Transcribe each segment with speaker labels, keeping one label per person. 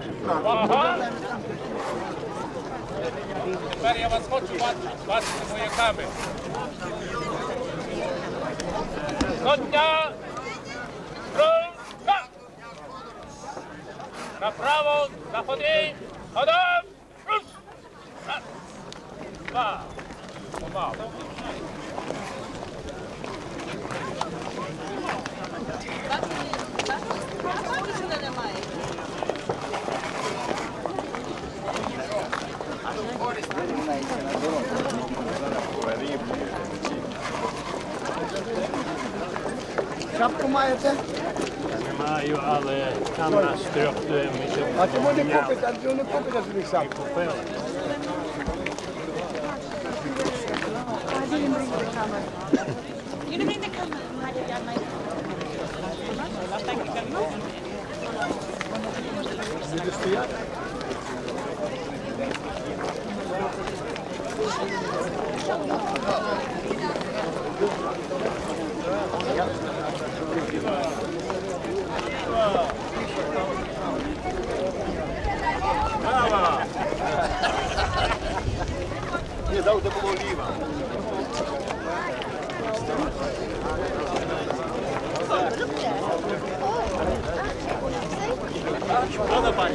Speaker 1: Ага. Тепер я вас хочу бачити вояками. Сотня! Струнка! Направо, заходи! Ходом! Руш! Раз, два, помалу.
Speaker 2: Шапку маєте?
Speaker 3: Не маю, але там нас трьох ми
Speaker 2: А чому не купите? А чому не купите собі шапку?
Speaker 3: купили.
Speaker 4: You didn't bring the camera.
Speaker 2: Буде стояти?
Speaker 5: Nie, dał do Oliwa. Prawda pani?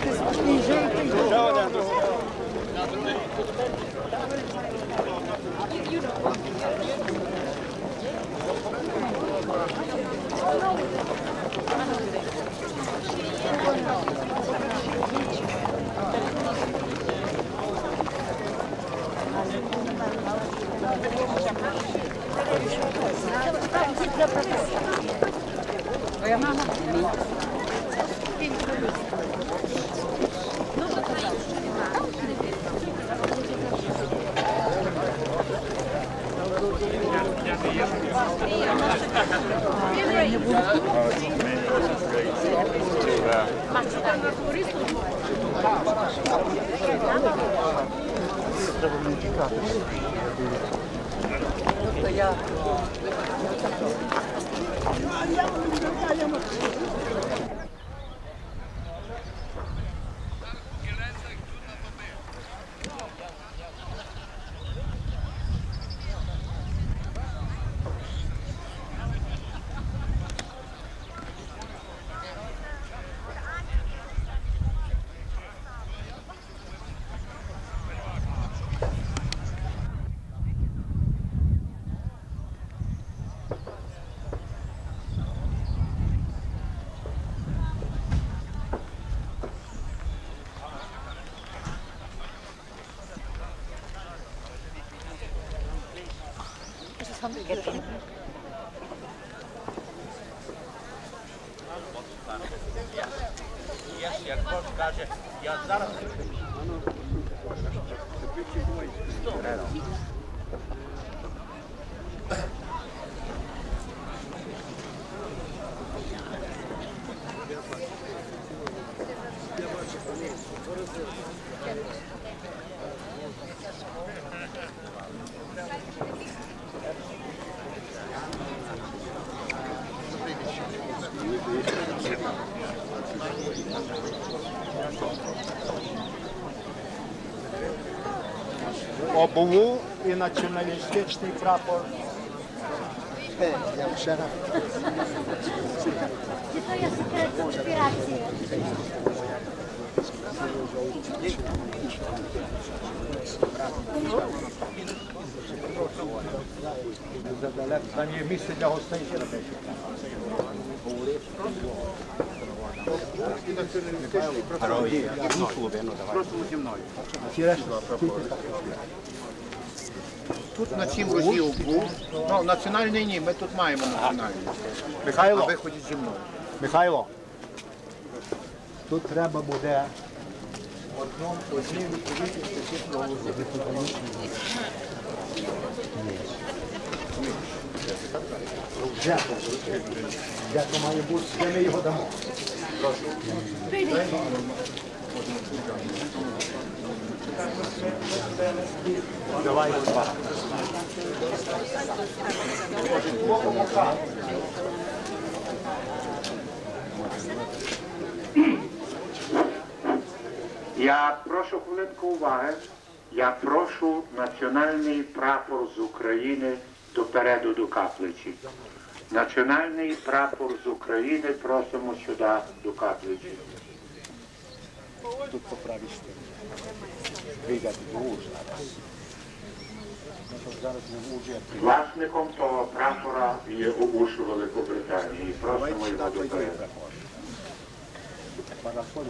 Speaker 4: Moja mama.
Speaker 2: Треба мені тікати. Тобто я...
Speaker 1: Як Бог каже, я зараз...
Speaker 2: Обуву і націоналістичний прапор. Я ще раз.
Speaker 4: Чи то є секрет конспірації?
Speaker 2: Там є місце для гостей.
Speaker 5: Просто зі мною. Тут на цім розділку, ну національний ні, ми тут маємо національний. На
Speaker 2: Михайло,
Speaker 5: виході зі мною.
Speaker 2: Михайло, тут треба буде одній відповідності голосу. Де то має бути, де ми його дамо. Давай два.
Speaker 6: Я прошу хвилинку уваги. Я прошу національний прапор з України допереду до каплиці. Національний прапор з України просимо сюди до каплиці.
Speaker 2: Тут по правій стороні. Вийдете до Ужгорода. Зараз не в Ужгороді.
Speaker 6: Власником того прапора є ОУШ Великобританії. Просимо його допереду.
Speaker 2: Парасоль.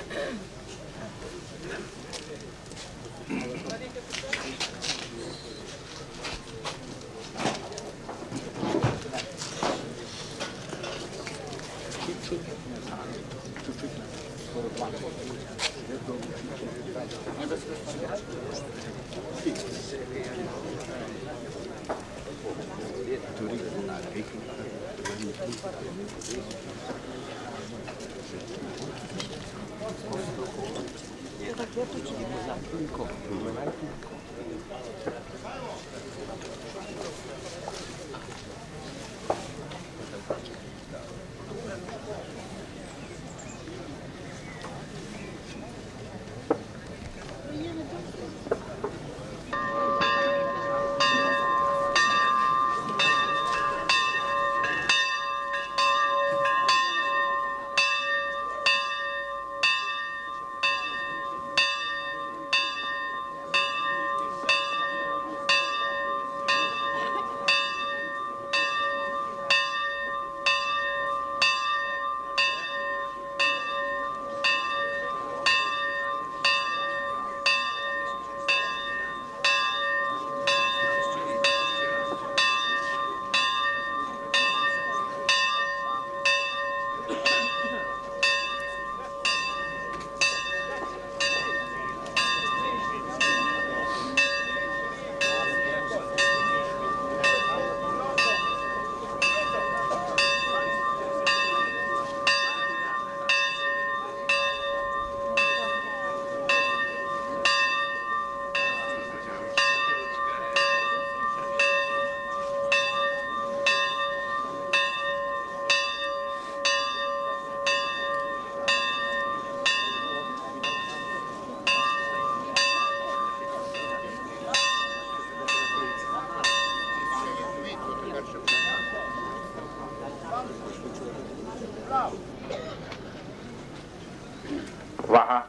Speaker 6: Увага!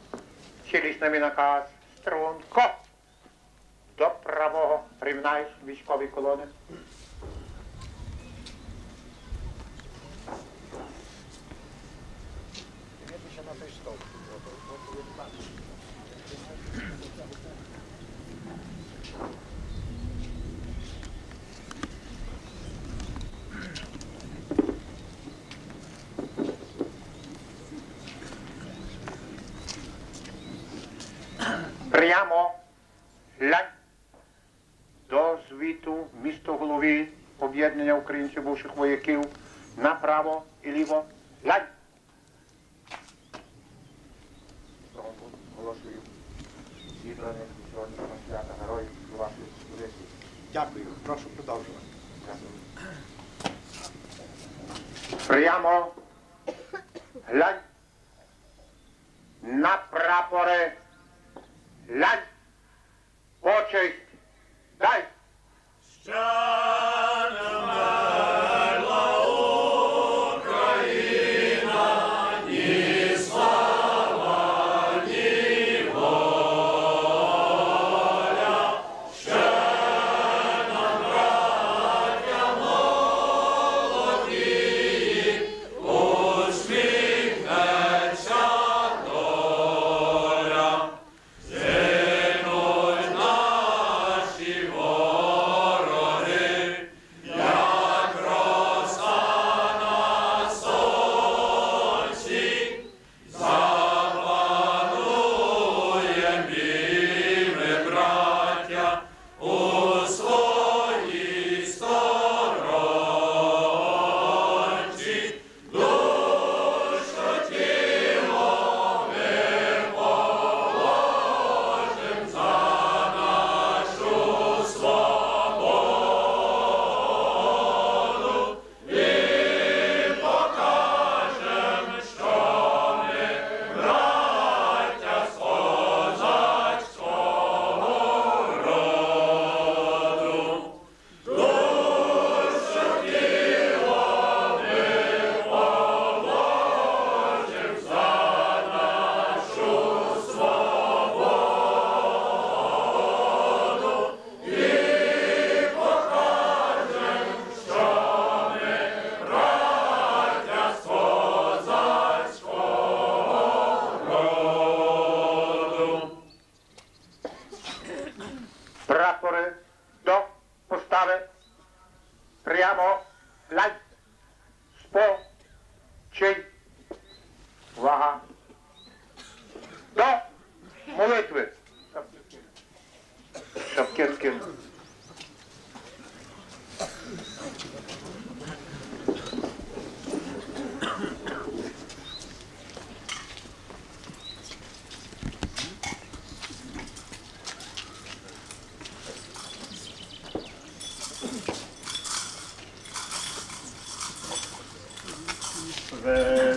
Speaker 6: Цілісний наказ. Струнко! До правого рівняйсь військові колони. Прямо глянь до звіту містоголові об'єднання українців бувших вояків направо і ліво глянь. Оголошую зібране сьогоднішнього свята героїв до вашої столиці.
Speaker 2: Дякую. Прошу продовжувати.
Speaker 6: Прямо глянь на прапори. Глянь, почесть, дай!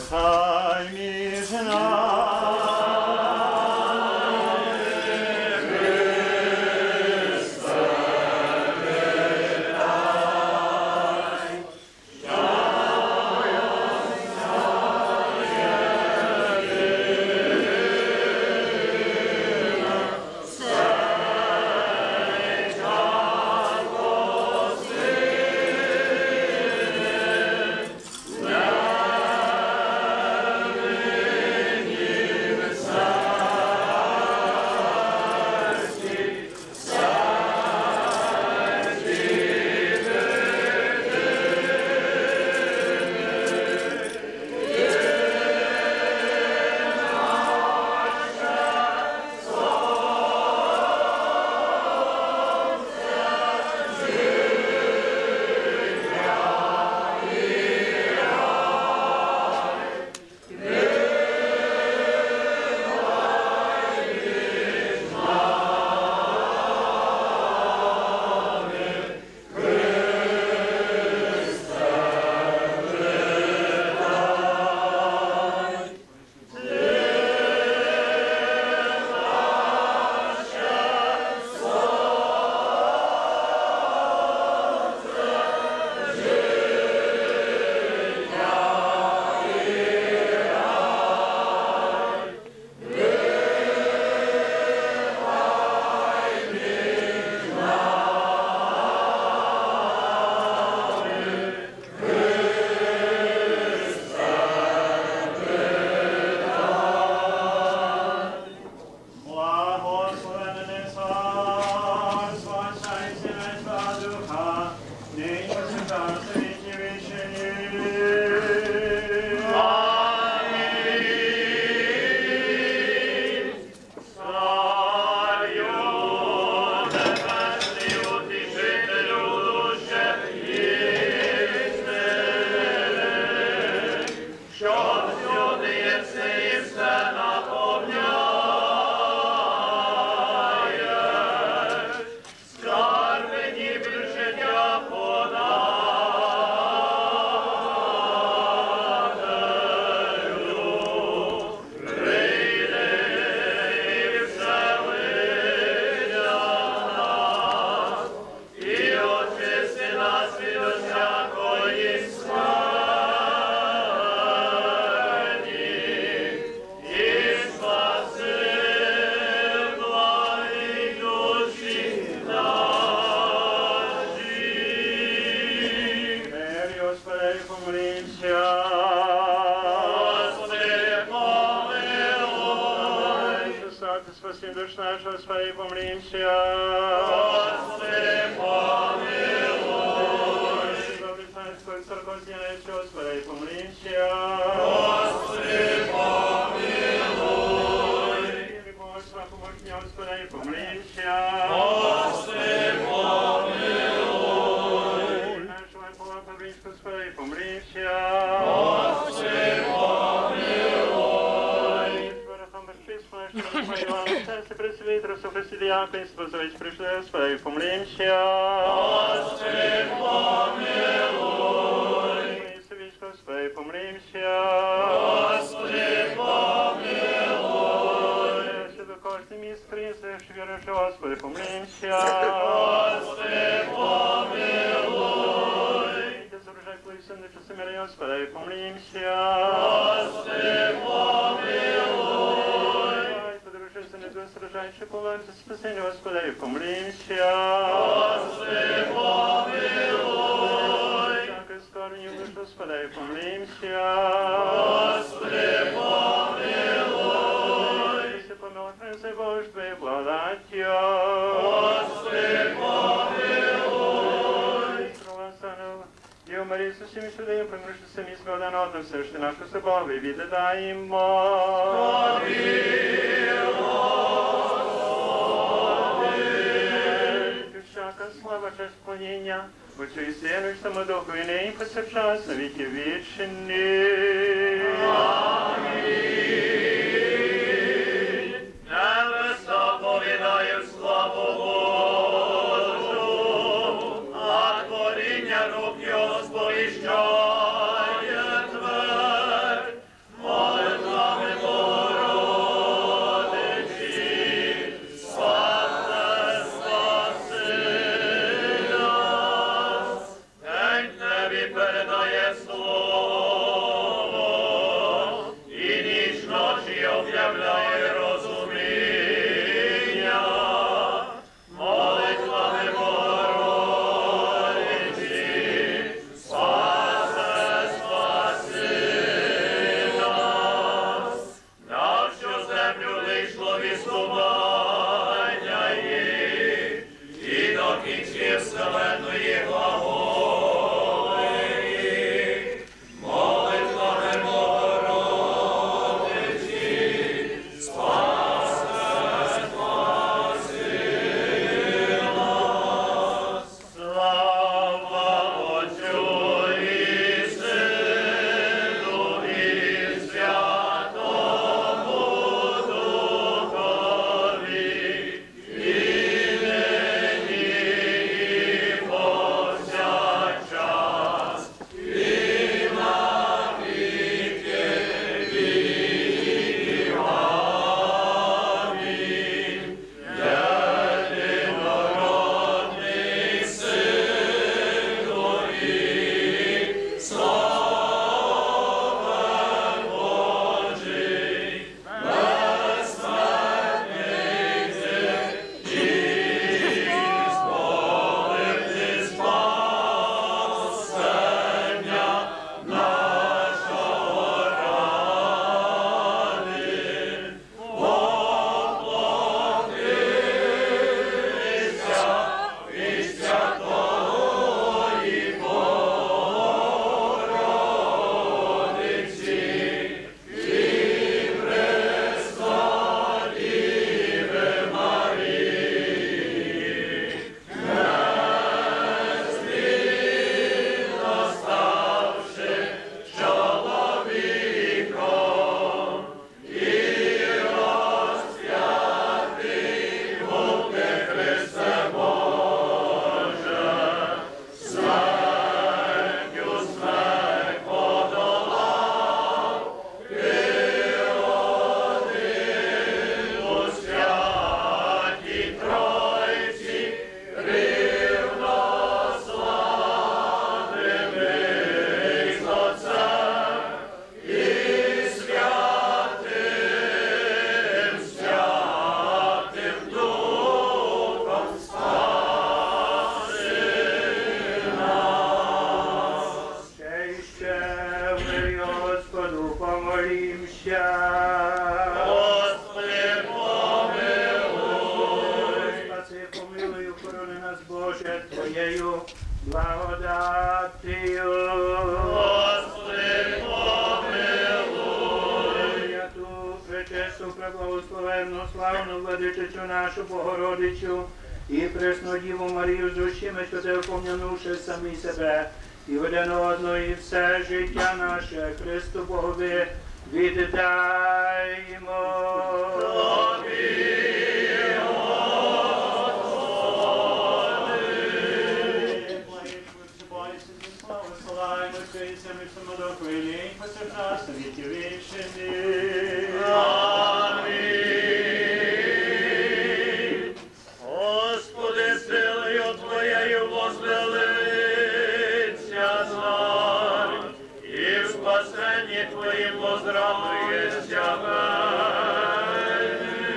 Speaker 7: Хай між помолімся.
Speaker 1: Господи, помилуй.
Speaker 7: Спаси, помилуй, охорони нас, Боже, Твоєю благодаттю.
Speaker 1: Господи, помилуй.
Speaker 7: Святу, пречесту, преблагословенну, славну владичицю нашу Богородицю і пресну Діву Марію з душами святе пом'янувши самі себе, і один одного, і все життя наше Христу Богові віддаємо.
Speaker 1: Амінь. Господи, силою Твоєю возвеличся цар, і в спасенні Твоїм возрадується вельми.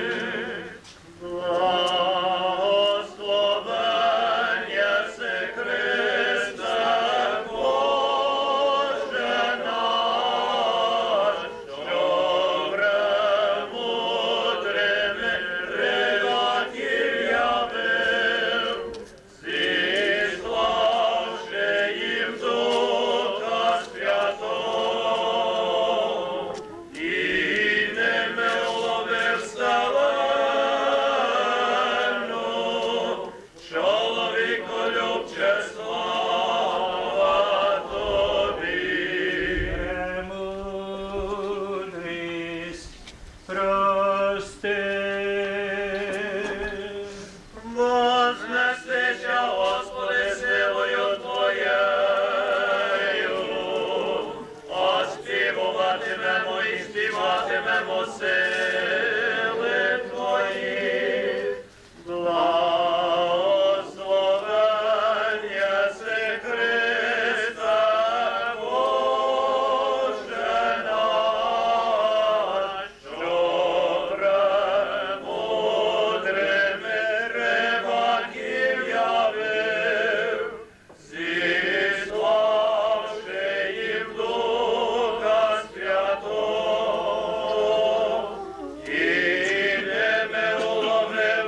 Speaker 1: Благословення се Христа, Боже наш, що премудрими реваків явив, зіславши їм Духа Святого, і ними уловив вселенну, чоловіколюбче, слава Тобі.
Speaker 7: Премудрість прости.
Speaker 1: Вознесися, Господи, силою Твоєю, оспівуватимемо і співатимемо сили Твої. Благословення се Христа, Боже наш, що премудрими реваків явив, зіславши їм Духа Святого, і ними уловив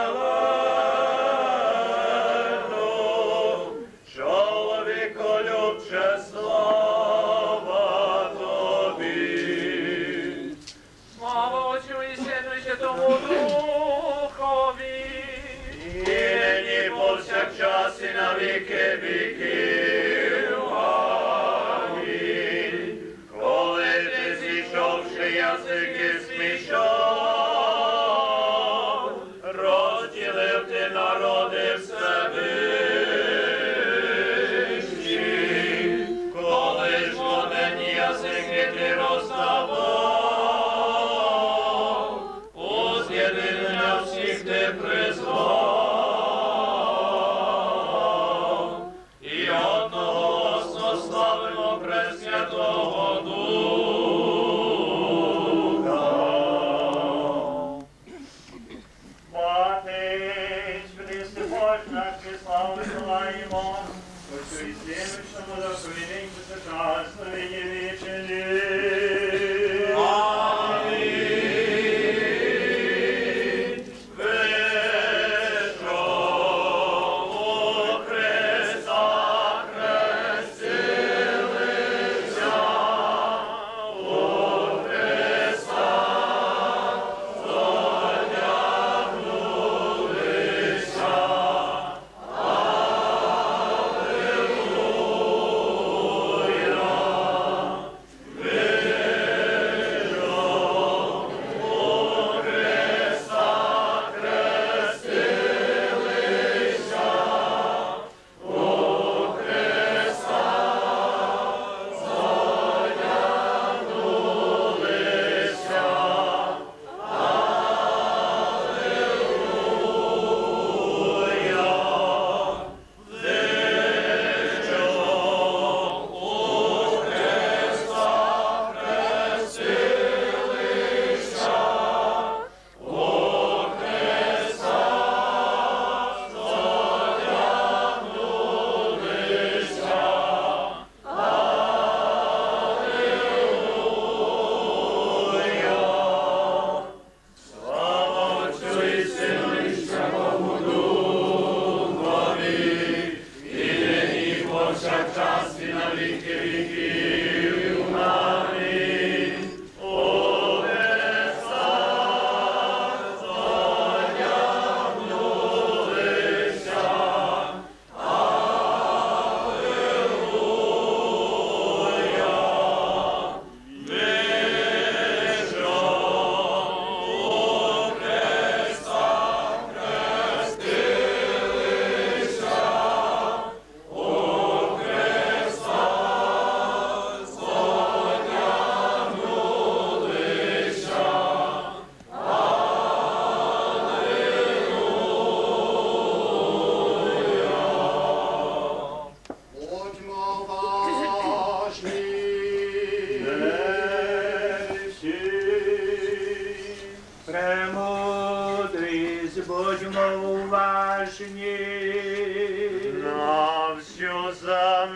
Speaker 1: вселенну, чоловіколюбче, слава Тобі.
Speaker 3: Слава Отцю і Сину і Святому Духові.
Speaker 1: І нині повсякчас і на віки віків. Амінь. Коли ти зійшовши язики смішав, розділив ти народи Всевишній, коли ж водені язики ти роздавав, уз'єднання всіх ти призвав, і одноголосно славимо. Пресвятого Духа.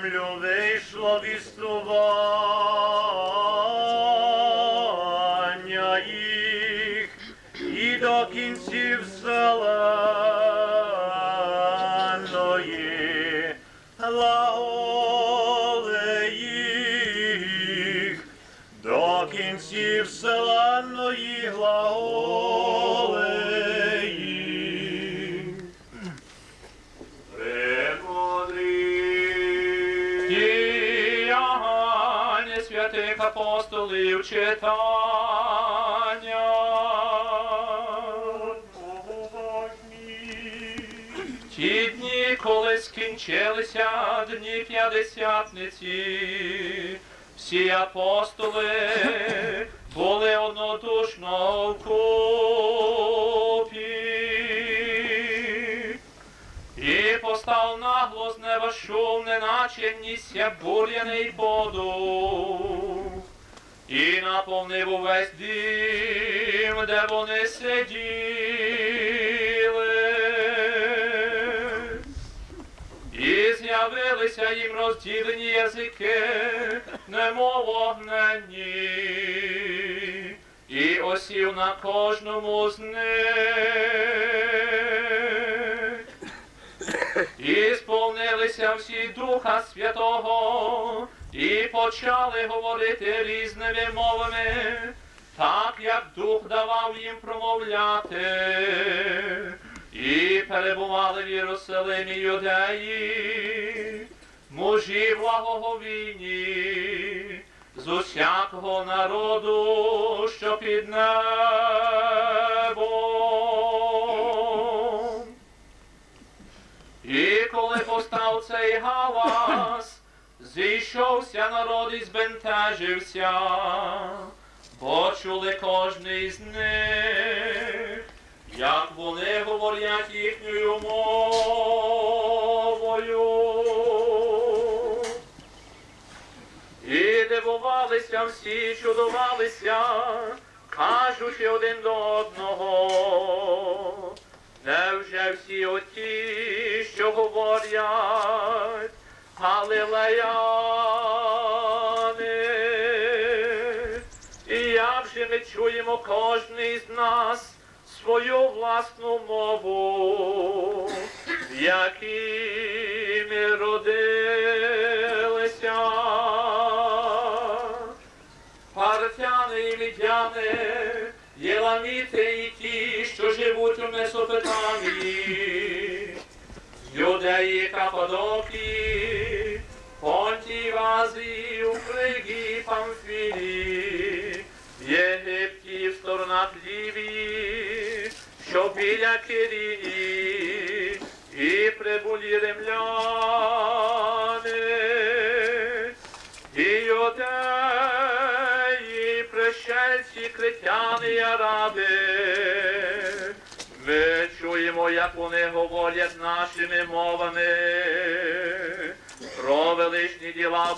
Speaker 3: землю вийшло вістування їх і до кінців вселенної. Глаголи їх до кінців вселенної, глаголи їх. Премудрі діяння святих апостолів читання. Ті дні, коли скінчилися дні п'ятдесятниці, всі апостоли були однодушно вкупі. І постав нагло з неба шум, неначе нісся бур'яний подув, і наповнив увесь дім, де вони сиділи. І з'явилися їм розділені язики, немов вогненні, і осів на кожному з них. І сповнилися всі Духа Святого, і почали говорити різними мовами, так як Дух давав їм промовляти. І перебували в Єрусалимі юдеї, мужі благоговійні, з усякого народу, що під небом. І коли постав цей галас, зійшовся народ і збентежився, бо чули кожний з них, як вони говорять їхньою мовою. І дивувалися всі, чудувалися, кажучи один до одного: невже всі оті, що говорять галилеяни? І як же ми чуємо кожний з нас свою власну мову, в якій ми родилися? Парфяни і мідяни, єламіти і ті, що живуть у Месопотамії, Юдеї, Каппадокії, Понтії, Азії, у Фригії, Памфілії, в Єгипті, в сторонах Лівії, що біля Кирії, і прибулі римляни, і юдеї, пришельці, критяни й араби. Ми чуємо, як вони говорять нашими мовами про величні діла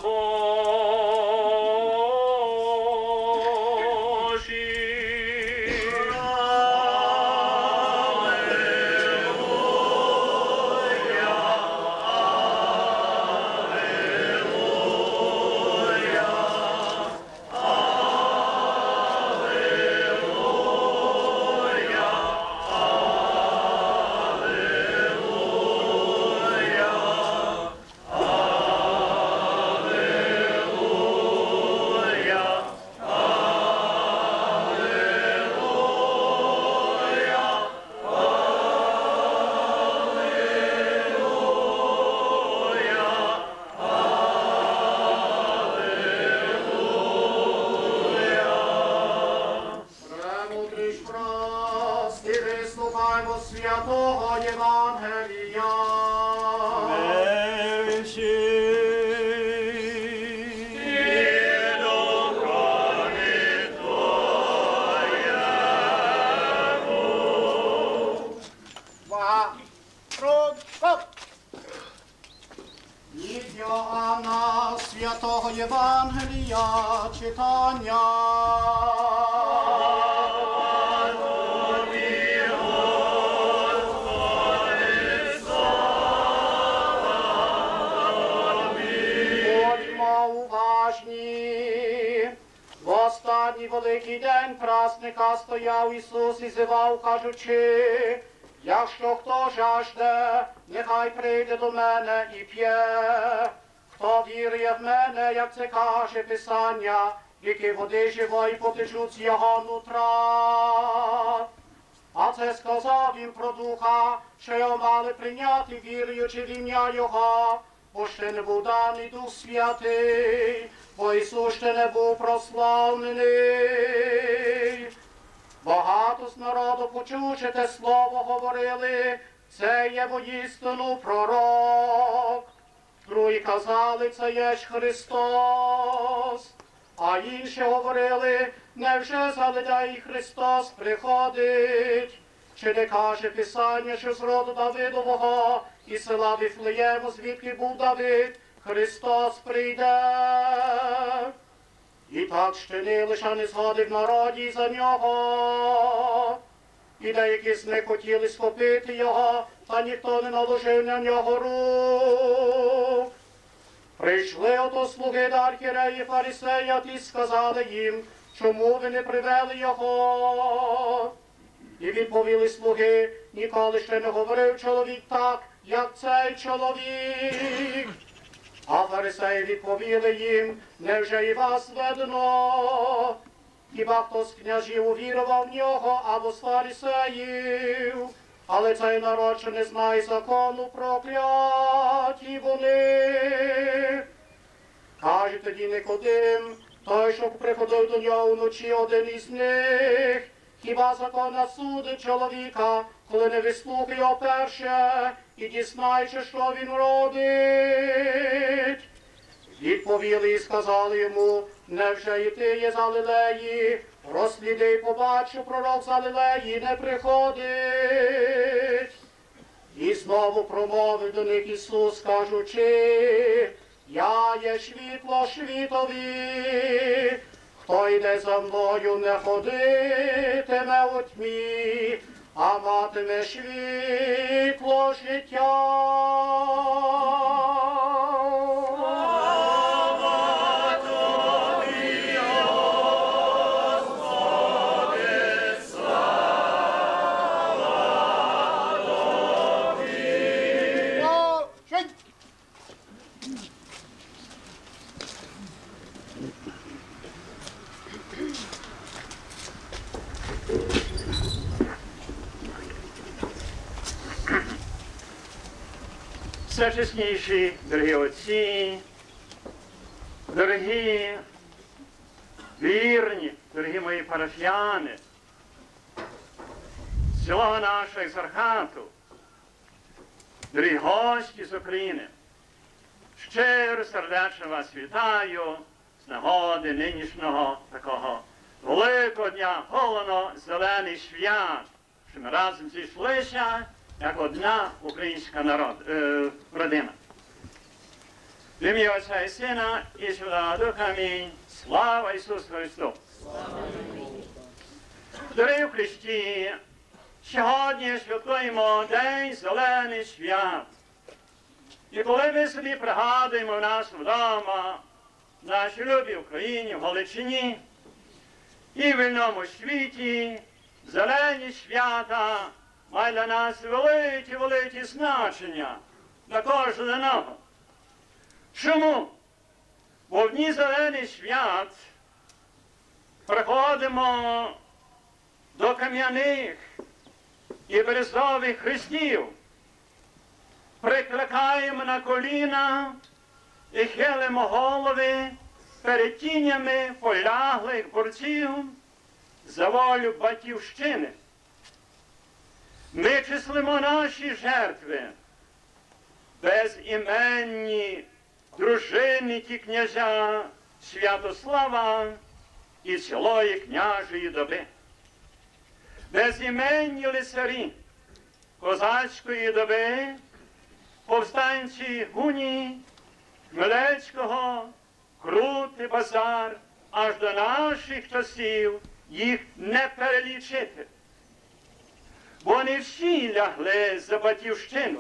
Speaker 3: Божі.
Speaker 7: Святого Євангелія. Від Йоанна Святого Євангелія читання.
Speaker 8: великий день прасника стояв Ісус і зивав, кажучи, якщо хто жажде, нехай прийде до мене і п'є. Хто вірує в мене, як це каже Писання, ріки води живої потечуть з його нутра. А це сказав їм про Духа, що його мали прийняти, віруючи в ім'я Його, бо ще не був даний Дух Святий, бо Ісус ще не був прославлений. Багато з народу, почувши те слово, говорили, це є воістину пророк. Другі казали, це є ж Христос. А інші говорили, невже заледяй Христос приходить? Чи не каже Писання, що з роду Давидового і села Вифлеєму, звідки був Давид, Христос прийде? І так щинили, що не згодив народі за нього. І деякі з них хотіли схопити його, та ніхто не наложив на нього рук. Прийшли ото слуги до архієреї фарисея, ті сказали їм, чому ви не привели його? І відповіли слуги, ніколи ще не говорив чоловік так, як цей чоловік. А фарисеї відповіли їм, невже і вас видно? Хіба хто з княжів увірував в нього, або з фарисеїв? Але цей народ, що не знає закону, прокляті вони. Каже тоді Никодим, той, що приходив до нього вночі, один із них, хіба закон судить чоловіка, коли не вислухає його перше і дізнаючи, що він робить? Відповіли і сказали йому, невже і ти є з Галилеї? Розсліди й побачу, пророк з Галилеї не приходить. І знову промовив до них Ісус, кажучи, я є світло світові, хто йде за мною, не ходитиме у тьмі, а матиме світло життя.
Speaker 7: Всечесніші, дорогі отці, дорогі вірні, дорогі мої парафіяни, з цілого нашого екзархату, дорогі гості з України, щиро сердечно вас вітаю з нагоди нинішнього такого великого дня, голено-зелений свят, що ми разом зійшлися як одна українська родина. В ім'я Отця і Сина і Святого Духа. Амінь. Слава Ісусу Христу! Дорогі в Христі, сьогодні святкуємо День Зелений свят. І коли ми собі пригадуємо в нас вдома, в нашій любій Україні, в Галичині і в вільному світі, зелені свята має для нас велике значення для кожного. Чому? Бо в дні зелений свят приходимо до кам'яних і березових хрестів, прикликаємо на коліна і хилимо голови перед тінями поляглих борців за волю Батьківщини. Ми числимо наші жертви, безіменні дружинники князя Святослава і цілої княжої доби, безіменні лицарі козацької доби, повстанці Гунії, Хмелецького, Крути, Базар, аж до наших часів їх не перелічити. Бо не всі лягли за Батьківщину,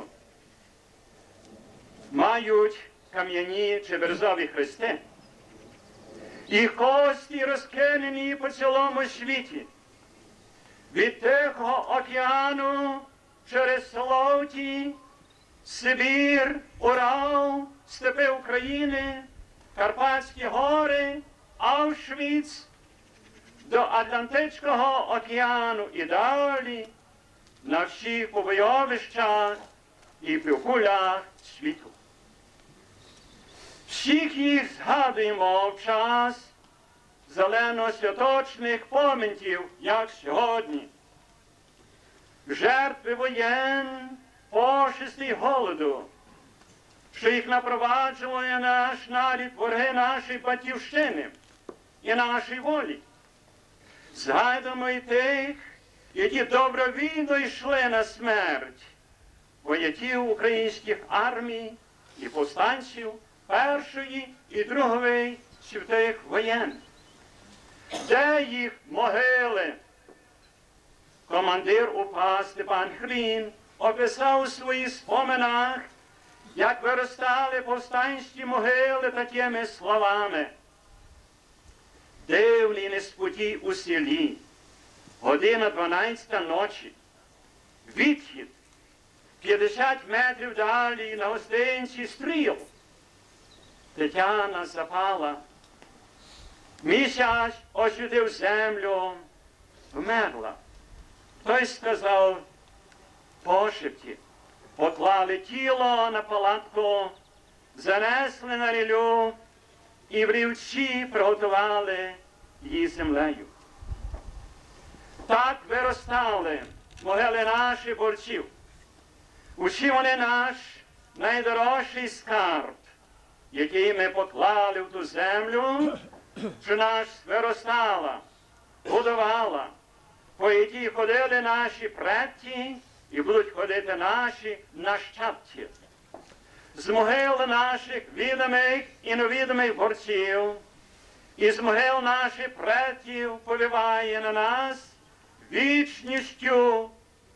Speaker 7: мають кам'яні чи березові хрести. і кості розкинені по цілому світі. Від Тихого океану через Соловті, Сибір, Урал, степи України, Карпатські гори, Аушвіц, до Атлантичного океану і далі, на всіх побойовищах і півкулях світу. Всіх їх згадуємо в час зелено-святочних поминків, як сьогодні. Жертви воєн, пошесті голоду, що їх напроваджували наш нарід, вороги нашої батьківщини і нашої волі. Згадуємо і тих, які добровільно йшли на смерть, вояків українських армій і повстанців Першої і Другої світових воєн. Де їх могили? Командир УПА Степан Хрін описав у своїх споминах, як виростали повстанські могили такими словами. Дивний неспокій у селі, година 12 ночі, відхід, 50 метрів далі на гостинці стріл. Тетяна запала, місяць освітив землю, вмерла. Хтось сказав пошепті, поклали тіло на палатку, занесли на ріллю і в рівці приготували її землею. Так виростали могили наших борців. Усі вони наш найдорожчий скарб, який ми поклали в ту землю, що нас виростала, будувала, по якій ходили наші предки і будуть ходити наші нащадки. З могил наших відомих і невідомих борців, і з могил наших предків повіває на нас вічністю.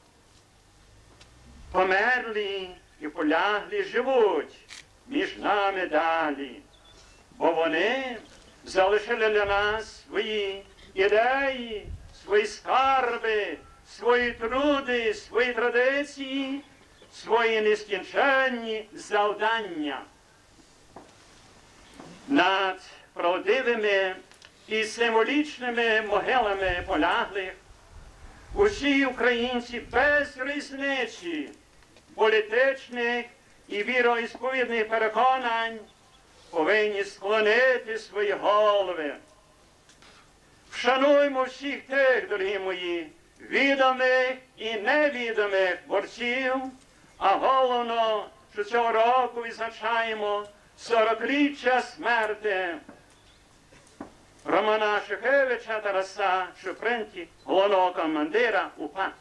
Speaker 7: Померлі і поляглі живуть між нами далі, бо вони залишили для нас свої ідеї, свої скарби, свої труди, свої традиції, свої нескінченні завдання. Над правдивими і символічними могилами поляглих усі українці без різниці політичних і віроісповідних переконань повинні склонити свої голови. Вшануймо всіх тих, дорогі мої, відомих і невідомих борців, а головно, що цього року відзначаємо 40-річчя смерти Романа Шухевича Тараса Шупринки, головного командира УПА.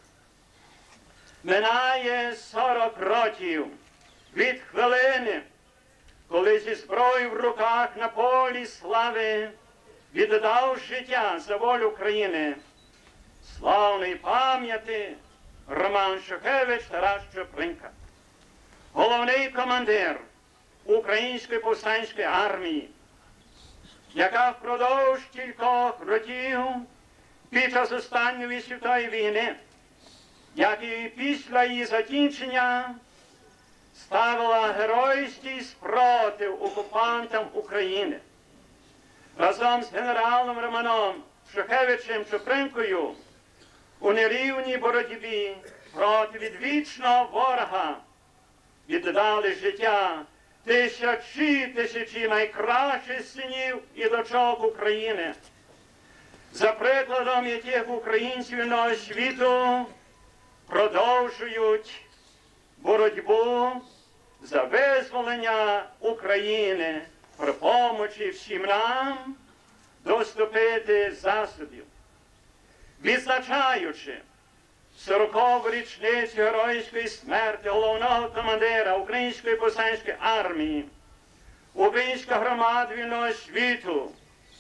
Speaker 7: Минає 40 років від хвилини, коли зі зброєю в руках на полі слави віддав життя за волю України. Славної пам'яті Роман Шухевич Тарас Шупринка, головний командир Української повстанської армії, яка впродовж кількох років під час останньої світової війни, як і після її закінчення, ставила геройський спротив окупантам України. Разом з генералом Романом Шухевичем Шупринкою у нерівній боротьбі проти відвічного ворога віддали життя тисячі найкращих синів і дочок України, за прикладом яких українці вільного світу продовжують боротьбу за визволення України при помочі всім нам доступити засобів. Відзначаючи 40-ту річницю геройської смерті головного командира Української повстанської армії, українська громада вільного світу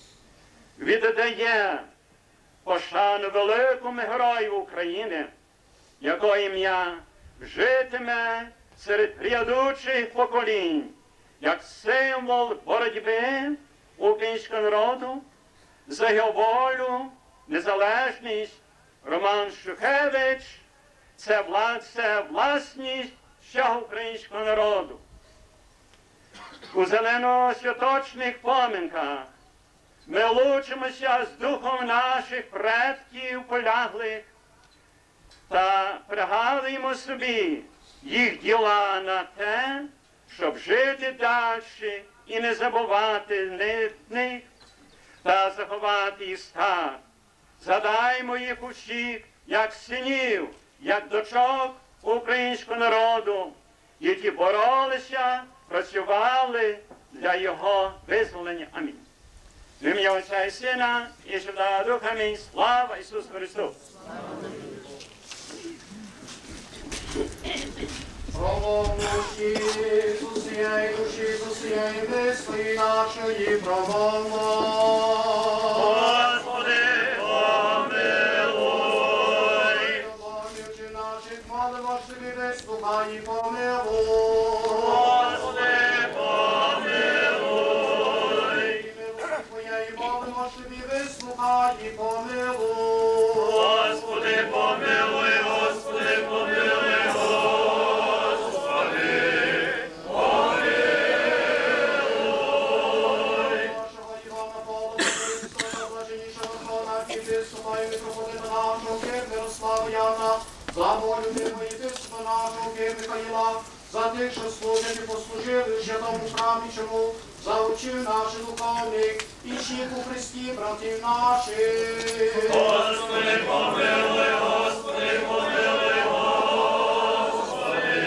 Speaker 7: віддає пошану великому герою України, якого ім'я житиме серед грядучих поколінь, як символ боротьби
Speaker 8: українського народу, за його волю, незалежність. Роман Шухевич – це власність всього українського народу. У зелено-святочних поминках ми лучимося з духом наших предків поляглих та пригадуємо собі їх діла на те, щоб жити далі і не забувати них та заховати їх стан. Згадаймо їх усіх, як синів, як дочок українського народу, які боролися, працювали для його визволення. Амінь. В ім'я Отця і Сина, і Святого Духа. Амінь. Слава Ісусу Христу!
Speaker 9: Промовнуші з усієї душі, з усієї мисли нашої промовно.
Speaker 8: Господи, помилуй!
Speaker 9: Любов'ючи наших молимо, собі вислухай і помилуй.
Speaker 8: Господи, помилуй!
Speaker 9: І милості Твоєї молимо, собі вислухай і помилуй.
Speaker 8: Господи, помилуй! Господи, помилуй!
Speaker 9: За волю Тимої єпископа нашого Михаїла, за тих, що служать і послужили ще тому храмі чому, за отців наших духовних і всіх у Христі, братів наших.
Speaker 8: Господи, помилуй, Господи, помилуй, Господи,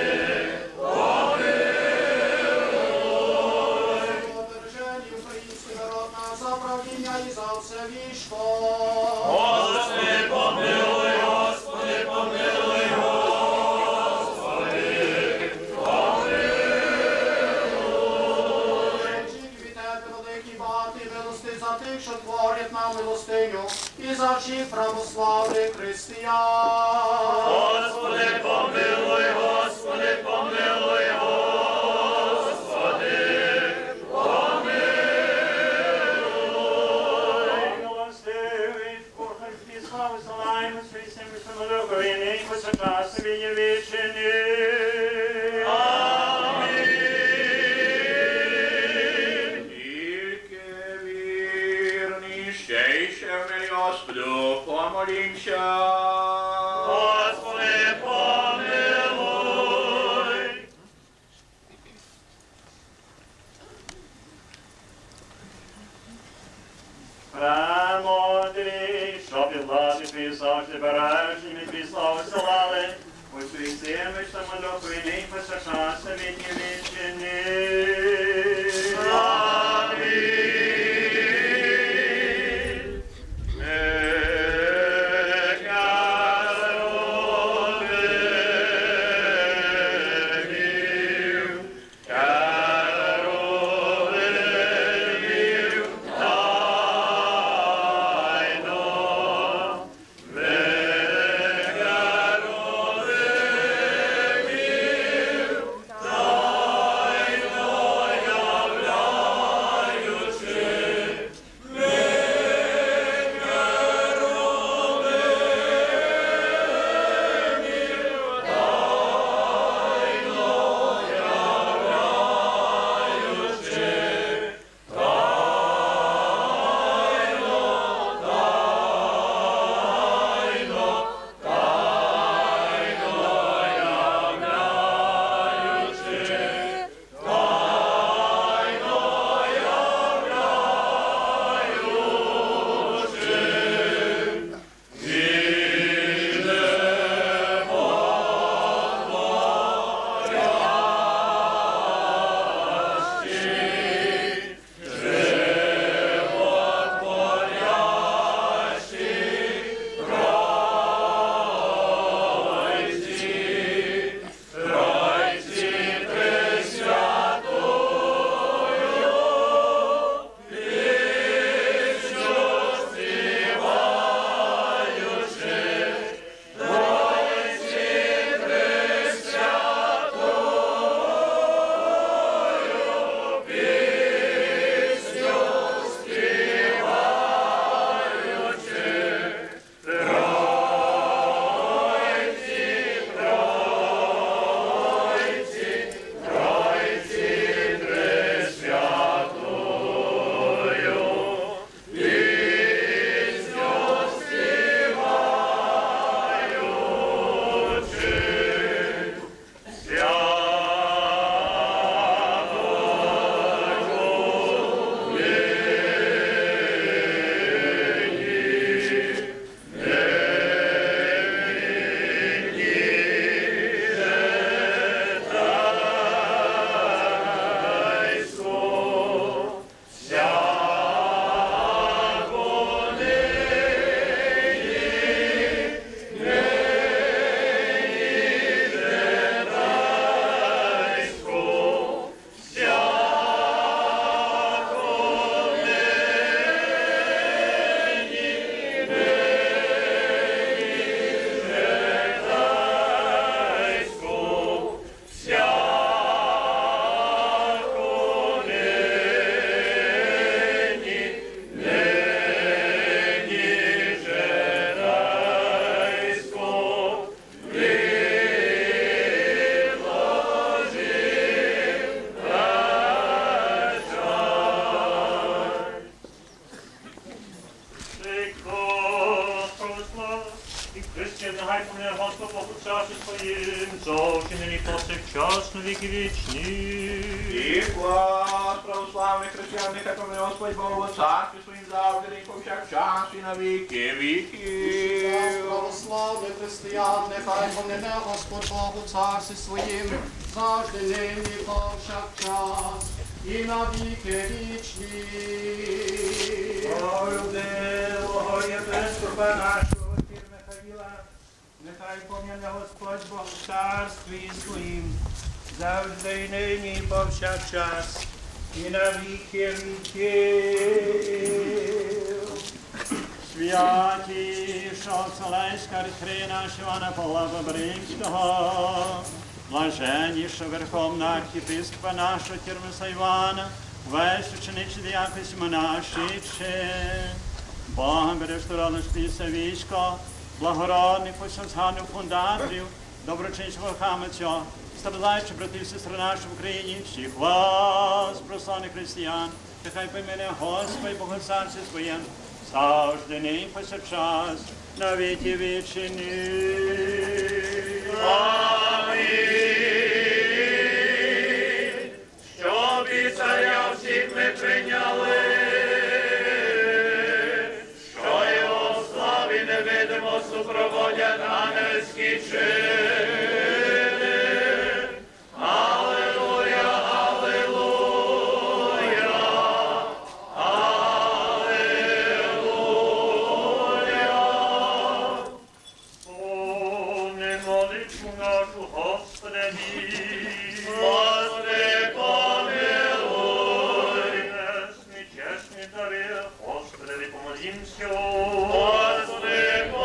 Speaker 8: помилуй.
Speaker 9: Побережені український народ на заправдіння і за все вічко.
Speaker 8: Господи, помилуй, Господи, помилуй, Господи, помилуй.
Speaker 9: Від тебе великий багатий милости за тих, що творять нам милостиню, і за всіх православних християн.
Speaker 8: Господи, помилуй, Господи, помилуй, Господи, помилуй. Милостивий, Бога, тобі славу залаємо, свій семи самолюбові, нині повсякчас, віки вічні.
Speaker 5: Тільки вірний, ще в мені, Господу, помолімся.
Speaker 8: Господи, помилуй. Премудрий, щоб і влади твої завжди бережні, ми твій славу силали, у своїх симих самолюбові, нині повсякчас, віки вічні. Амінь.
Speaker 3: І Христе, нехай помне Господь Богу царстві своїм, зовсім нині повсякчас на віки вічні.
Speaker 7: І клас православних християн, нехай помне Господь Богу царстві своїм завжди, і повсякчас, і на віки віків.
Speaker 8: Православних християн, нехай помне Господь Богу царстві своїм, завжди нині повсякчас, і на віки вічні.
Speaker 7: Богу єпископа нашого отця Михаїла, нехай пом'яне Господь Бог в царстві своїм, завжди й нині і повсякчас, і на віки віків.
Speaker 10: Святіша Вселенська архієрея Івана Павла Бобринського, блаженніша Верховна архієпископа нашого Тірмиса Івана, весь ученичі діякось монашичі, Богом береш народну спільце військо, благородних посянсганих фундаторів, доброчинського храма цього, страждаючи братів і сестри наші в Україні, всіх вас, прославних християн, нехай помине Господь Богоцарці своєм, завжди нині повсякчас, на віки вічні.
Speaker 3: Амінь. Щоб і царя всіх ми прийняли, що його славі невидимо супроводять ангельські чини. Алілуя, алілуя, алілуя. Помни молитву нашу, Господи, Господи, помилуй. Небесний, чесний дари, Господи, помолімся. Господи,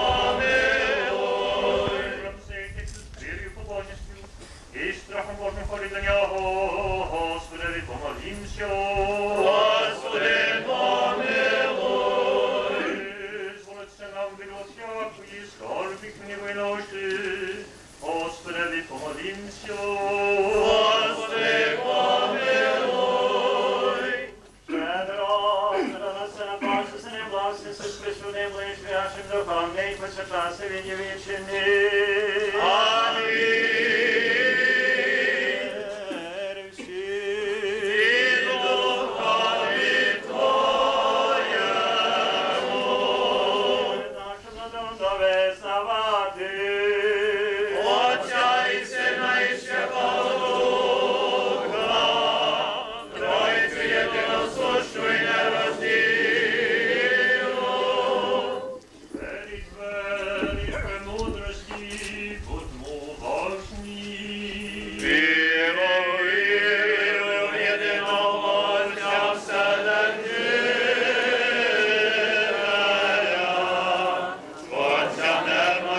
Speaker 3: помилуй. Просити з вірою, побожністю і страхом Божим хорі до нього, Господи, помолімся. Господи, помилуй. Зволиться нам від усякої скорбі гніву й ноші, Господи, помолімся. Господи, помилуй.
Speaker 10: Петро, на Пасху, сине власне, со сприсудним лиш вяшим духом, не й повсякчас і віки вічні.
Speaker 3: Амінь. Отця і Сина і Святого Духа, Тройцю єдиносущу і нероздільну. Веріть, веріть, премудрості, будьмо важні. Вірую в єдиного Отця вселенця, Отця нема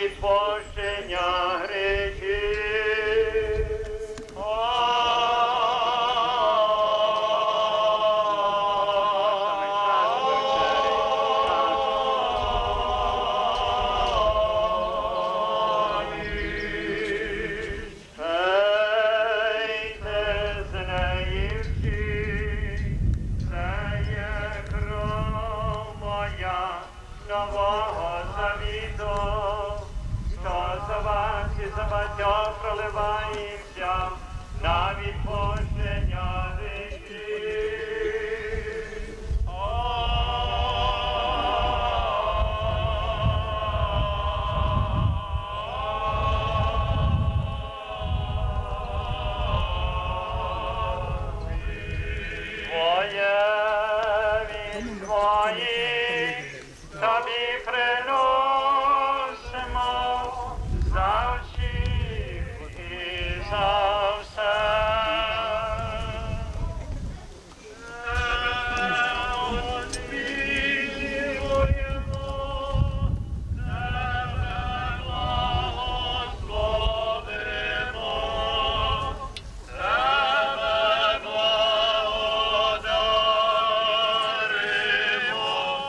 Speaker 10: відпущення гріхів. Нового завіту, що за вас і за батьох проливаємося на відпущення гріхів. Твоє від твоїх тобі приносимо за всіх і за все. Відвідуємо, тебе благословимо, тебе благодаримо.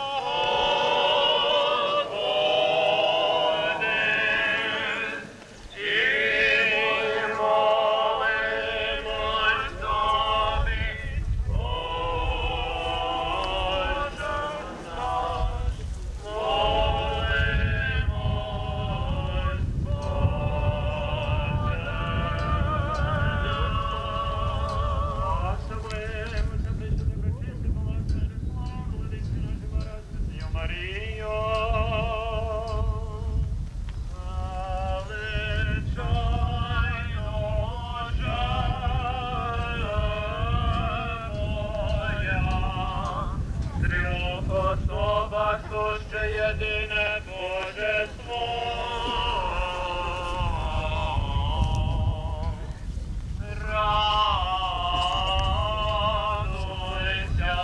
Speaker 10: Суще єдине Божество. Радуйся,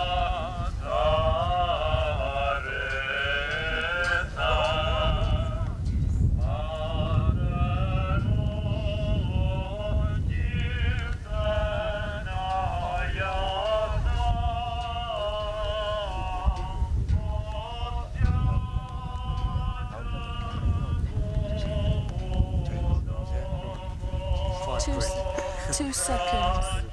Speaker 10: царица,
Speaker 11: Two seconds.